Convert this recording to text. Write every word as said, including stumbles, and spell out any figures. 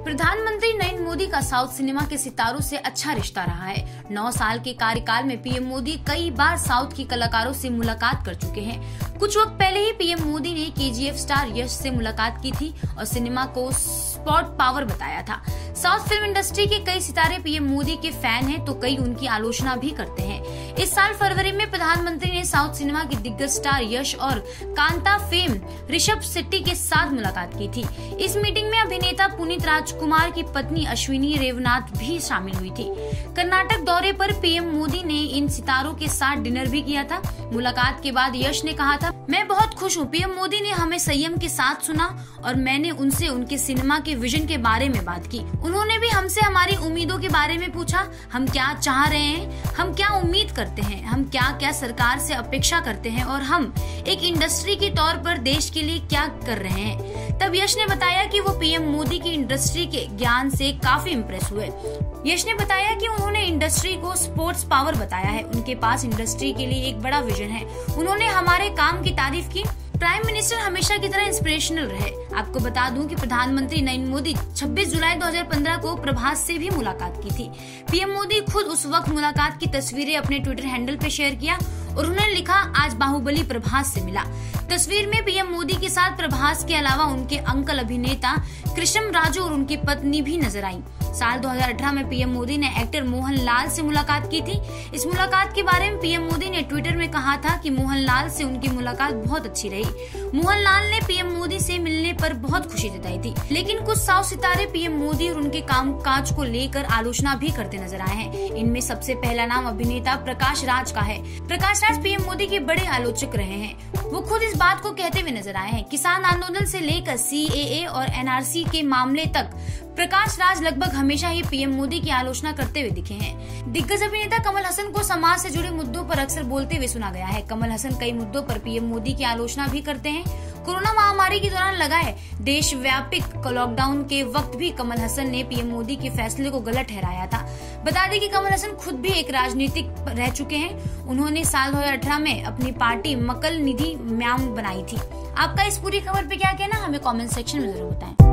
प्रधानमंत्री नरेंद्र मोदी का south cinema के सितारों से अच्छा रिश्ता रहा है। नौ साल के कार्यकाल में पीएम मोदी कई बार साउथ के कलाकारों से मुलाकात कर चुके हैं। कुछ वक्त पहले ही पीएम मोदी ने केजीएफ स्टार यश से मुलाकात की थी और सिनेमा को स्पॉट पावर बताया था। साउथ फिल्म इंडस्ट्री के कई सितारे पीएम मोदी के फैन हैं तो कई उनकी आलोचना भी करते हैं। इस साल फरवरी में प्रधानमंत्री ने साउथ सिनेमा के दिग्गज स्टार यश और कांता फेम ऋषभ शेट्टी के साथ मुलाकात की थी। इस मीटिंग में अभिनेता पुनीत राजकुमार की पत्नी अश्विनी रेवनाथ भी शामिल हुई थी। कर्नाटक दौरे पर पीएम मोदी ने इन सितारों के साथ डिनर भी किया था। मुलाकात के बाद यश ने कहा था, मैं बहुत खुश हूँ। पीएम मोदी ने हमें संयम के साथ सुना और मैंने उनसे उनके सिनेमा के विजन के बारे में बात की। उन्होंने भी हमसे हमारी उम्मीदों के बारे में पूछा, हम क्या चाह रहे हैं, हम क्या उम्मीद करते हैं, हम क्या क्या सरकार से अपेक्षा करते हैं और हम एक इंडस्ट्री के तौर पर देश के लिए क्या कर रहे हैं। तब यश ने बताया कि वो पीएम मोदी की इंडस्ट्री के ज्ञान से काफी इम्प्रेस हुए। यश ने बताया कि उन्होंने इंडस्ट्री को स्पोर्ट्स पावर बताया है। उनके पास इंडस्ट्री के लिए एक बड़ा विजन है। उन्होंने हमारे काम की तारीफ की। प्राइम मिनिस्टर हमेशा की तरह इंस्पिरेशनल रहे। आपको बता दूं कि प्रधानमंत्री नरेंद्र मोदी छब्बीस जुलाई दो हज़ार पंद्रह को प्रभास से भी मुलाकात की थी। पीएम मोदी खुद उस वक्त मुलाकात की तस्वीरें अपने ट्विटर हैंडल पे शेयर किया और उन्होंने लिखा, आज बाहुबली प्रभास से मिला। तस्वीर में पीएम मोदी के साथ प्रभास के अलावा उनके अंकल अभिनेता कृष्ण राजू और उनकी पत्नी भी नजर आई। साल दो हज़ार अठारह में पीएम मोदी ने एक्टर मोहनलाल से मुलाकात की थी। इस मुलाकात के बारे में पीएम मोदी ने ट्विटर में कहा था कि मोहनलाल से उनकी मुलाकात बहुत अच्छी रही। मोहनलाल ने पीएम मोदी से मिलने पर बहुत खुशी जताई थी। लेकिन कुछ साउथ सितारे पीएम मोदी और उनके कामकाज को लेकर आलोचना भी करते नजर आए हैं। इनमें सबसे पहला नाम अभिनेता प्रकाश राज का है। प्रकाश राज पीएम मोदी के बड़े आलोचक रहे हैं। वो खुद इस बात को कहते हुए नजर आए हैं। किसान आंदोलन से लेकर सीएए और एनआरसी के मामले तक प्रकाश राज लगभग हमेशा ही पीएम मोदी की आलोचना करते हुए दिखे हैं। दिग्गज अभिनेता कमल हसन को समाज से जुड़े मुद्दों पर अक्सर बोलते हुए सुना गया है। कमल हसन कई मुद्दों पर पीएम मोदी की आलोचना भी करते हैं। कोरोना महामारी के दौरान लगाए देशव्यापी लॉकडाउन के वक्त भी कमल हसन ने पीएम मोदी के फैसले को गलत ठहराया था। बता दें कि कमल हसन खुद भी एक राजनीतिक रह चुके हैं। उन्होंने साल दो हज़ार अठारह में अपनी पार्टी मक्कल निधि म्याम बनाई थी। आपका इस पूरी खबर पे क्या कहना, हमें कमेंट सेक्शन में जरूर बताएं।